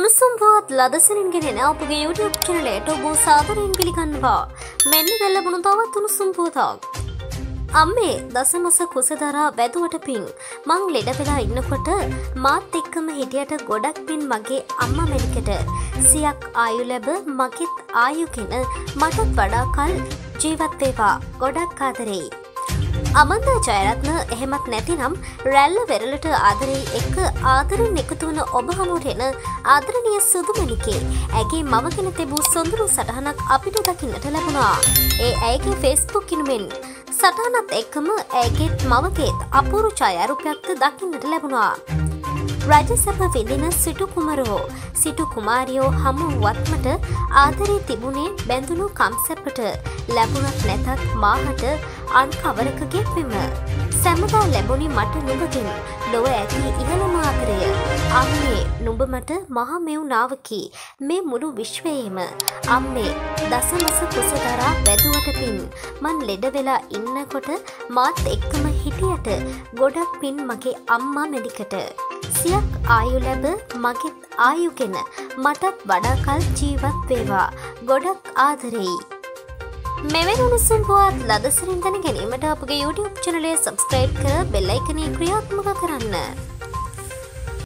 උණුසුම් පුවත් ලදසනින් ගෙනෙන අපගේ YouTube channelයට ඔබ සාදරයෙන් පිළිගන්නවා. මෙන්න දැන් ලැබුණු තවත් උණුසුම් පුවතක්. අම්මේ දසමස කුසදරා වැදුවට පිං මං ලෙඩ වෙලා ඉන්නකොට මාත් එක්කම හිටියට ගොඩක් පින් මගේ අම්මා මෙනිකට සියක් ආයු ලැබ මගෙත් ආයුගෙන මටත් වඩා කල් ජීවත් වේවා ගොඩක් ආදරෙයි. අමන්දා ජයරත්න එහෙමත් නැතිනම් රැල්ල වෙරළට ආදරෙයි එක්ක ආදරෙන් එකතු වන ඔබ හමුවට එන ආදරණීය සුදුමණිකේ ඇගේ මව ගැන තිබූ සොඳුරු සටහනක් අපිට දකින්නට ලැබුණා. ඒ ඇයගේ Facebook ඉනුමෙන් සටහනත් එක්කම ඇයගේත් මවගේත් අපූර්ව ඡායාරූපයක්ද දකින්නට ලැබුණා. රජසභ විඳින සිටු කුමරෝ සිටු කුමාරියෝ හමු වත්මට ආදරේ තිබුණේ බැඳුණු කම්සැපට ලැබුණත් නැතත් මාහට අන් කවරකගේ පෙම සැමදා ලැබුණි මට නුඹගෙන් ලොව ඇති ඉහළම ආදරය අම්මේ නුඹ මට මහ මෙවුනාවකි මේ මුළු විශ්වයේම අම්මේ දසමස කුසදරා වැදුවට පින් මන් ලෙඩ වෙලා ඉන්නකොට මාත් එක්කම හිටියට ගොඩක් පින් මගේ අම්මා මෙදිකට සියක් ආයු ලැබ මගෙත් ආයුගෙන මටත් වඩා කල් ජීවත් වේවා ගොඩක් ආදරෙයි. මෙවැනි උණුසුම් පුවත් ලදසරින් දැන ගැනීමට අපගේ YouTube channel එක subscribe කර bell icon එක ක්‍රියාත්මක කරන්න.